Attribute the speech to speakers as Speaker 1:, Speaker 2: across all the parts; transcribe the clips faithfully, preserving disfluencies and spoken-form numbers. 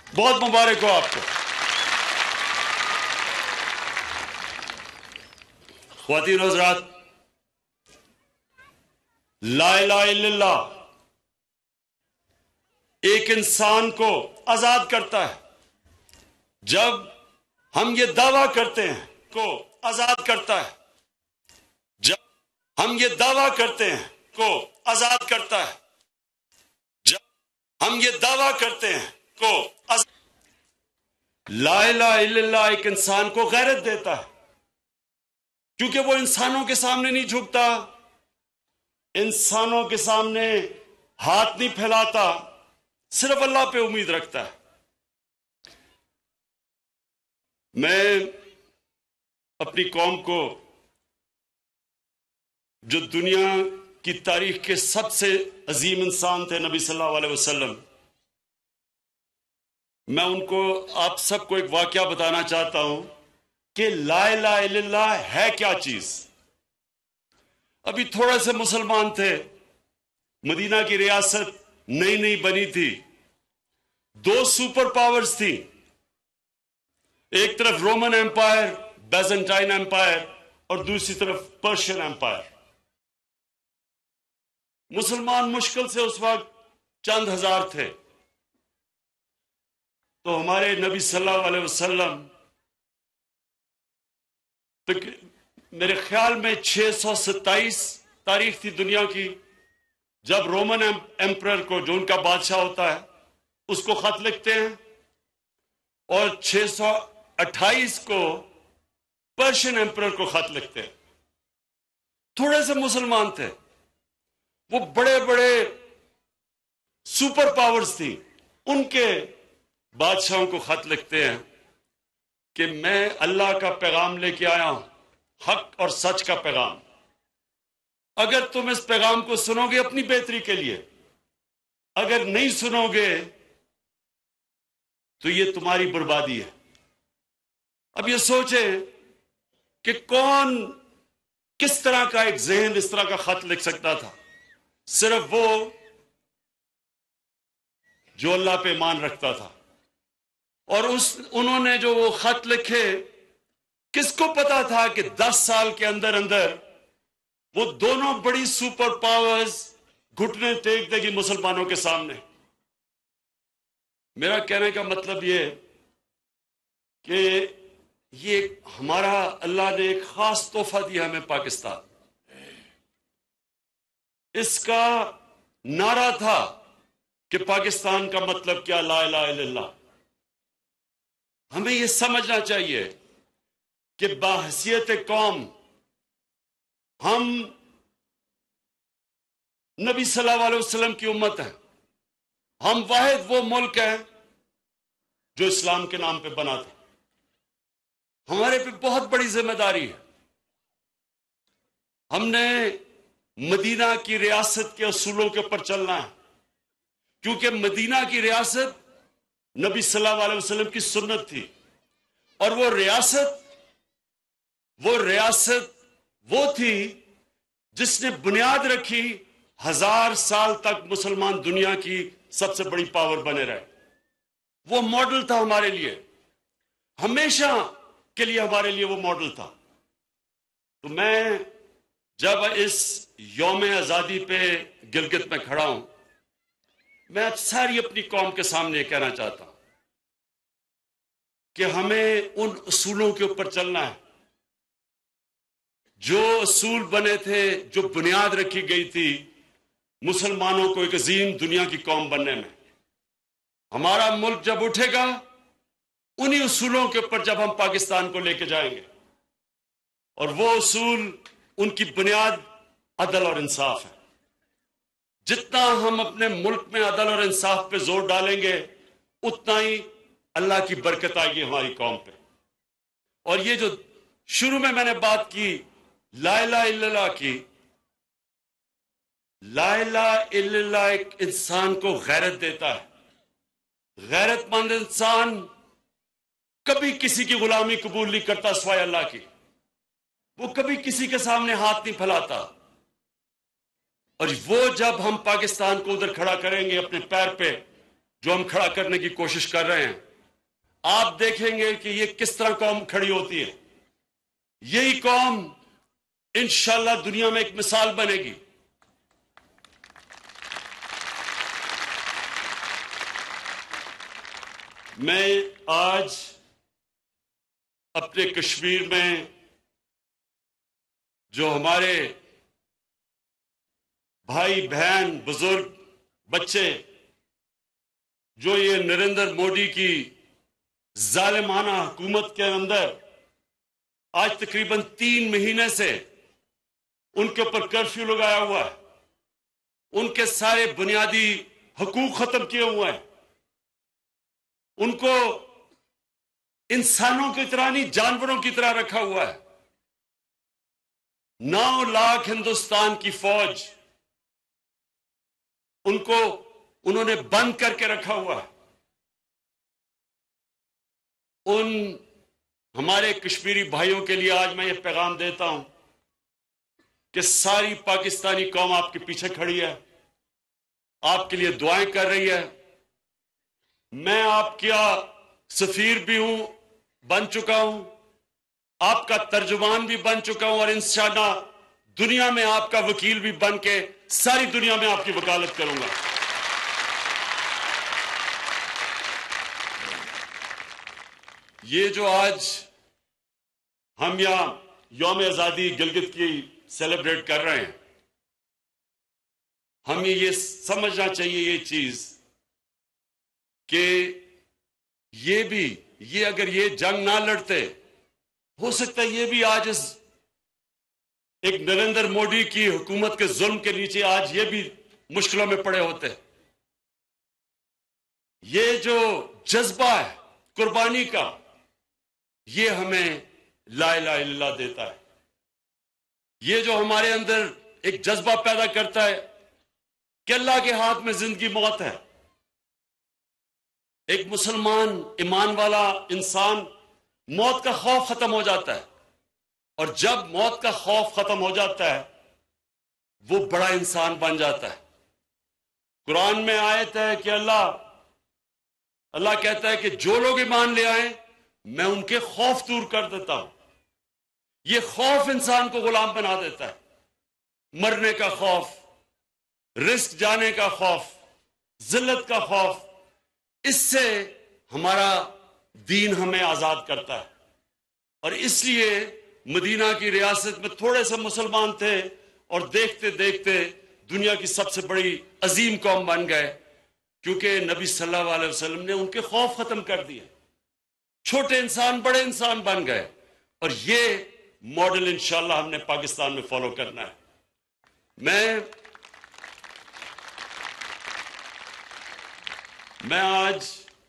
Speaker 1: बहुत मुबारक हो आपको। ख्वातीन और हज़रात, ला इलाहा इल्लल्लाह एक इंसान को आजाद करता है। जब हम ये दावा करते हैं को आजाद करता है, जब हम ये दावा करते हैं को आजाद करता है, जब हम ये दावा करते हैं को आजाद, ला इलाहा इल्लल्लाह एक इंसान को गैरत देता है, क्योंकि वो इंसानों के सामने नहीं झुकता, इंसानों के सामने हाथ नहीं फैलाता, सिर्फ अल्लाह पे उम्मीद रखता है। मैं अपनी कौम को, जो दुनिया की तारीख के सबसे अजीम इंसान थे नबी सल्लल्लाहु अलैहि वसल्लम, मैं उनको, आप सबको एक वाकया बताना चाहता हूं कि ला इलाहा इल्लल्लाह है क्या चीज। अभी थोड़े से मुसलमान थे, मदीना की रियासत नई नई बनी थी, दो सुपर पावर्स थी, एक तरफ रोमन एम्पायर, बैजेंटाइन एम्पायर, और दूसरी तरफ पर्शियन एम्पायर। मुसलमान मुश्किल से उस वक्त चंद हजार थे, तो हमारे नबी सल्लल्लाहु अलैहि वसल्लम, तो मेरे ख्याल में छह सौ सत्ताईस तारीख थी दुनिया की, जब रोमन एम्परर को, जो उनका बादशाह होता है, उसको खत लिखते हैं, और छह सौ अट्ठाईस को पर्शियन एम्परर को खत लिखते हैं। थोड़े से मुसलमान थे, वो बड़े बड़े सुपर पावर्स थी, उनके बादशाहों को खत लिखते हैं कि मैं अल्लाह का पैगाम लेके आया हूं, हक और सच का पैगाम। अगर तुम इस पैगाम को सुनोगे अपनी बेहतरी के लिए, अगर नहीं सुनोगे तो ये तुम्हारी बर्बादी है। अब ये सोचे कि कौन, किस तरह का एक ज़हन इस तरह का खत लिख सकता था। सिर्फ वो जो अल्लाह पे ईमान रखता था। और उस उन्होंने जो वो खत लिखे, किसको पता था कि दस साल के अंदर अंदर वो दोनों बड़ी सुपर पावर्स घुटने टेक देगी मुसलमानों के सामने। मेरा कहने का मतलब ये कि ये हमारा, अल्लाह ने एक खास तोहफा दिया हमें पाकिस्तान। इसका नारा था कि पाकिस्तान का मतलब क्या, ला इलाहा इल्लल्लाह। हमें यह समझना चाहिए कि बाहसियत कौम हम नबी सल्लल्लाहु अलैहि वसल्लम की उम्मत है। हम वाहिद वो मुल्क है जो इस्लाम के नाम पे बना था। हमारे पे बहुत बड़ी जिम्मेदारी है। हमने मदीना की रियासत के असूलों के ऊपर चलना है, क्योंकि मदीना की रियासत नबी सल्लल्लाहु अलैहि वसल्लम की सुन्नत थी। और वो रियासत वो रियासत वो थी जिसने बुनियाद रखी, हजार साल तक मुसलमान दुनिया की सबसे बड़ी पावर बने रहे। वो मॉडल था हमारे लिए, हमेशा के लिए हमारे लिए वो मॉडल था। तो मैं जब इस यौम आजादी पे गिलगित में खड़ा हूं, मैं सारी अपनी कौम के सामने कहना चाहता हूं कि हमें उन उसूलों के ऊपर चलना है जो असूल बने थे, जो बुनियाद रखी गई थी मुसलमानों को एक अजीम दुनिया की कौम बनने में। हमारा मुल्क जब उठेगा, उन्हीं उसूलों के ऊपर जब हम पाकिस्तान को लेके जाएंगे, और वो उसूल, उनकी बुनियाद अदल और इंसाफ है। जितना हम अपने मुल्क में अदल और इंसाफ पे जोर डालेंगे, उतना ही अल्लाह की बरकत आएगी हमारी कौम पे। और ये जो शुरू में मैंने बात की ला इलाहा इल्लल्लाह की, ला इलाहा इल्लल्लाह एक इंसान को गैरत देता है। गैरतमंद इंसान कभी किसी की गुलामी कबूल नहीं करता सिवाय अल्लाह की। वो कभी किसी के सामने हाथ नहीं फैलाता। और वो जब हम पाकिस्तान को उधर खड़ा करेंगे अपने पैर पे, جو ہم کھڑا کرنے کی کوشش کر رہے ہیں، آپ دیکھیں گے کہ یہ کس طرح قوم کھڑی ہوتی ہے. یہی قوم انشاءاللہ دنیا میں ایک مثال بنے گی. میں آج اپنے کشمیر میں جو ہمارے بھائی بہن بزرگ بچے جو یہ نریندر مودی کی ظالمانہ حکومت کے اندر آج تقریباً تین مہینے سے ان کے اوپر کرفیو لگایا ہوا ہے، ان کے سارے بنیادی حقوق ختم کیے ہوئے ہیں، ان کو انسانوں کی طرح نہیں جانوروں کی طرح رکھا ہوا ہے. نو لاکھ ہندوستان کی فوج ان کو انہوں نے بند کر کے رکھا ہوا ہے. ان ہمارے کشمیری بھائیوں کے لیے آج میں یہ پیغام دیتا ہوں کہ ساری پاکستانی قوم آپ کے پیچھے کھڑی ہے، آپ کے لیے دعائیں کر رہی ہے. میں آپ کا سفیر بھی ہوں، بن چکا ہوں، آپ کا ترجمان بھی بن چکا ہوں، اور انشاءاللہ دنیا میں آپ کا وکیل بھی بن کے ساری دنیا میں آپ کی وکالت کروں گا. یہ جو آج ہم یہاں یوم آزادی گلگت کی سیلیبریٹ کر رہے ہیں، ہمیں یہ سمجھنا چاہیے یہ چیز کہ یہ بھی یہ اگر یہ جنگ نہ لڑتے، ہو سکتا ہے یہ بھی آج اس ایک نریندر مودی کی حکومت کے ظلم کے نیچے آج یہ بھی مشکلوں میں پڑے ہوتے. یہ جو جذبہ ہے قربانی کا، یہ ہمیں لا الہ الا اللہ دیتا ہے. یہ جو ہمارے اندر ایک جذبہ پیدا کرتا ہے کہ اللہ کے ہاتھ میں زندگی موت ہے. ایک مسلمان ایمان والا انسان موت کا خوف ختم ہو جاتا ہے، اور جب موت کا خوف ختم ہو جاتا ہے وہ بڑا انسان بن جاتا ہے. قرآن میں آیت ہے کہ اللہ اللہ کہتا ہے کہ جو لوگ ایمان لے آئیں میں ان کے خوف دور کر دیتا ہوں. یہ خوف انسان کو غلام بنا دیتا ہے. مرنے کا خوف، رزق جانے کا خوف، ذلت کا خوف، اس سے ہمارا دین ہمیں آزاد کرتا ہے. اور اس لیے مدینہ کی ریاست میں تھوڑے سے مسلمان تھے اور دیکھتے دیکھتے دنیا کی سب سے بڑی عظیم قوم بن گئے، کیونکہ نبی صلی اللہ علیہ وسلم نے ان کے خوف ختم کر دیے. چھوٹے انسان بڑے انسان بن گئے، اور یہ ماڈل انشاءاللہ ہم نے پاکستان میں فالو کرنا ہے. میں میں آج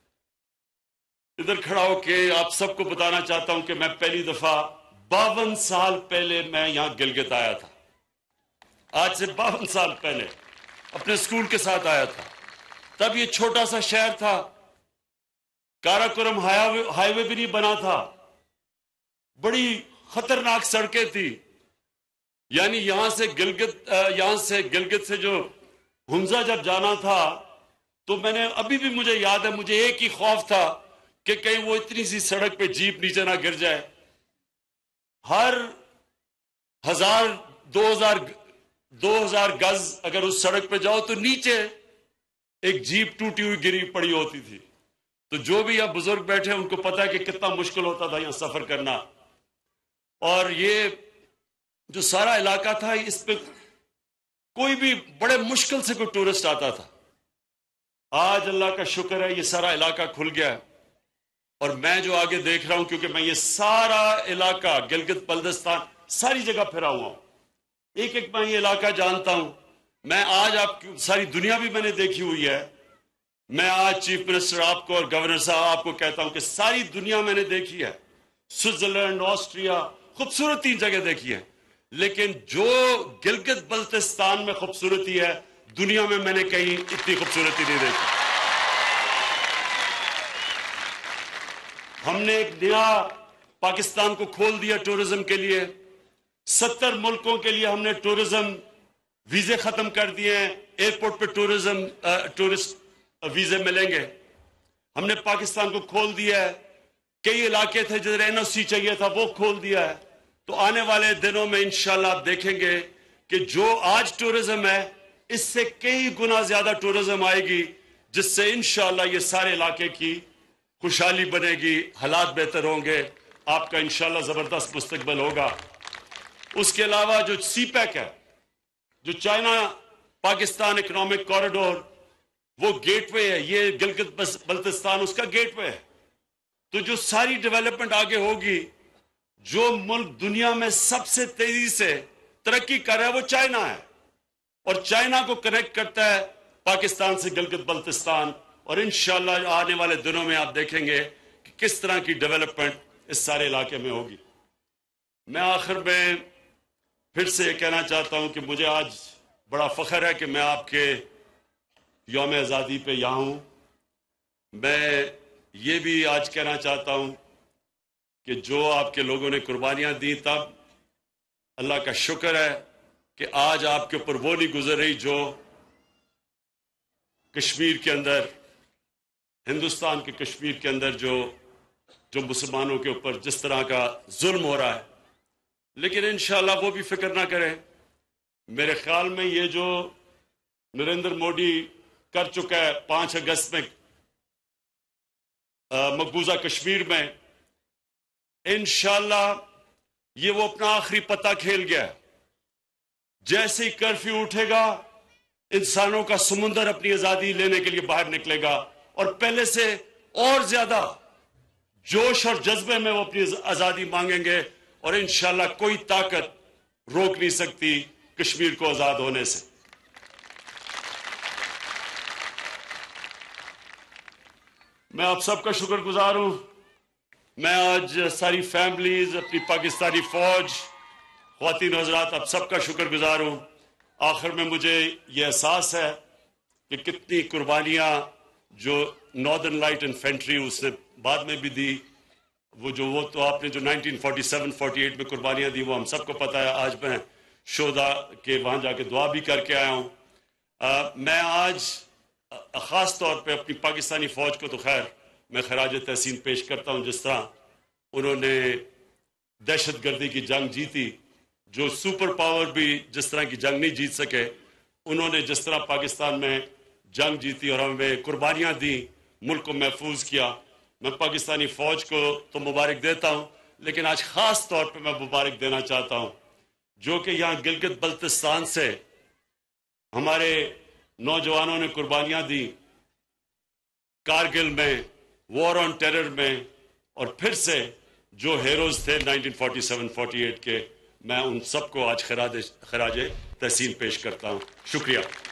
Speaker 1: ادھر کھڑا ہو کے آپ سب کو بتانا چاہتا ہوں کہ میں پہلی دفعہ باون سال پہلے میں یہاں گلگت آیا تھا. آج سے باون سال پہلے اپنے اسکول کے ساتھ آیا تھا. تب یہ چھوٹا سا شہر تھا، کاراکرم ہائی وے بھی نہیں بنا تھا، بڑی خطرناک سڑکیں تھی. یعنی یہاں سے گلگت یہاں سے گلگت سے جو حمزہ جب جانا تھا تو میں نے ابھی بھی مجھے یاد ہے، مجھے ایک ہی خوف تھا کہ کہیں وہ اتنی سی سڑک پہ جیپ نیچے نہ گر جائے. ہر ہزار دو ہزار دو ہزار گز اگر اس سڑک پہ جاؤ تو نیچے ایک جیپ ٹوٹی ہوئی گری پڑی ہوتی تھی. تو جو بھی یہاں بزرگ بیٹھے ان کو پتا ہے کہ کتنا مشکل ہوتا تھا یہاں سفر کرنا. اور یہ جو سارا علاقہ تھا اس پہ کوئی بھی بڑے مشکل سے کوئی ٹورسٹ آتا تھا. آج اللہ کا شکر ہے یہ سارا علاقہ کھل گیا ہے، اور میں جو آگے دیکھ رہا ہوں، کیونکہ میں یہ سارا علاقہ گلگت بلتستان ساری جگہ پھرا ہوا ہوں، ایک ایک میں یہ علاقہ جانتا ہوں. میں آج آپ کی ساری دنیا بھی میں نے دیکھی ہوئی ہے. میں آج چیف منسٹر آپ کو اور گورنر صاحب آپ کو کہتا ہوں کہ ساری دنیا میں نے دیکھی ہے، سوئٹزرلینڈ، آسٹریا، خوبصورت تین جگہ دیکھی ہے، لیکن جو گلگت بلتستان میں خوبصورتی ہے دنیا میں میں نے کہیں اتنی خوبصورتی نہیں دیکھی. ہم نے ایک نیا پاکستان کو کھول دیا ٹورزم کے لیے. ستر ملکوں کے لیے ہم نے ٹورزم ویزے ختم کر دیے ہیں. ایئرپورٹ پہ ٹورزم ٹورسٹ ویزے ملیں گے. ہم نے پاکستان کو کھول دیا ہے. کئی علاقے تھے جدھر این او سی چاہیے تھا وہ کھول دیا ہے. تو آنے والے دنوں میں انشاءاللہ آپ دیکھیں گے کہ جو آج ٹورزم ہے اس سے کئی گنا زیادہ ٹورزم آئے گی, جس سے انشاءاللہ یہ سارے علاقے کی خوشحالی بنے گی, حالات بہتر ہوں گے, آپ کا انشاءاللہ زبردست مستقبل ہوگا. اس کے علاوہ جو سی پیک ہے, جو چائنا پاکستان اکنامک کوریڈور, وہ گیٹ وے ہے. یہ گلگت بلتستان اس کا گیٹ وے ہے. تو جو ساری ڈیولپمنٹ آگے ہوگی, جو ملک دنیا میں سب سے تیزی سے ترقی کر رہا ہے وہ چائنا ہے, اور چائنا کو کنیکٹ کرتا ہے پاکستان سے گلگت بلتستان. اور انشاءاللہ آنے والے دنوں میں آپ دیکھیں گے کہ کس طرح کی ڈیولپمنٹ اس سارے علاقے میں ہوگی. میں آخر میں پھر سے یہ کہنا چاہتا ہوں کہ مجھے آج بڑا فخر ہے کہ میں آپ کے یوم آزادی پہ یہاں ہوں. میں یہ بھی آج کہنا چاہتا ہوں کہ جو آپ کے لوگوں نے قربانیاں دی, تب اللہ کا شکر ہے کہ آج آپ کے اوپر وہ نہیں گزر رہی جو کشمیر کے اندر, ہندوستان کے کشمیر کے اندر جو جو مسلمانوں کے اوپر جس طرح کا ظلم ہو رہا ہے. لیکن انشاءاللہ وہ بھی فکر نہ کریں. میرے خیال میں یہ جو نریندر مودی کر چکا ہے پانچ اگست میں مقبوضہ کشمیر میں, انشاءاللہ یہ وہ اپنا آخری پتہ کھیل گیا. جیسے ہی کرفیو اٹھے گا انسانوں کا سمندر اپنی آزادی لینے کے لیے باہر نکلے گا, اور پہلے سے اور زیادہ جوش اور جذبے میں وہ اپنی آزادی مانگیں گے, اور انشاءاللہ کوئی طاقت روک نہیں سکتی کشمیر کو آزاد ہونے سے. میں آپ سب کا شکر گزار ہوں. میں آج ساری فیملیز, اپنی پاکستانی فوج, خواتین و حضرات, آپ سب کا شکر گزار ہوں. آخر میں مجھے یہ احساس ہے کہ کتنی قربانیاں جو ناردرن لائٹ انفینٹری اس نے بعد میں بھی دی, وہ جو وہ تو آپ نے جو nineteen forty seven forty eight میں قربانیاں دی وہ ہم سب کو پتہ ہے. آج میں شہداء کے وہاں جا کے دعا بھی کر کے آیا ہوں. آ, میں آج خاص طور پہ اپنی پاکستانی فوج کو تو خیر میں خراج تحسین پیش کرتا ہوں, جس طرح انہوں نے دہشت گردی کی جنگ جیتی, جو سپر پاور بھی جس طرح کی جنگ نہیں جیت سکے, انہوں نے جس طرح پاکستان میں جنگ جیتی اور ہمیں قربانیاں دی, ملک کو محفوظ کیا. میں پاکستانی فوج کو تو مبارک دیتا ہوں, لیکن آج خاص طور پہ میں مبارک دینا چاہتا ہوں جو کہ یہاں گلگت بلتستان سے ہمارے نوجوانوں نے قربانیاں دی, کارگل میں, وار آن ٹیرر میں, اور پھر سے جو ہیروز تھے nineteen forty seven forty eight کے, میں ان سب کو آج خراج خراج تحسین پیش کرتا ہوں. شکریہ.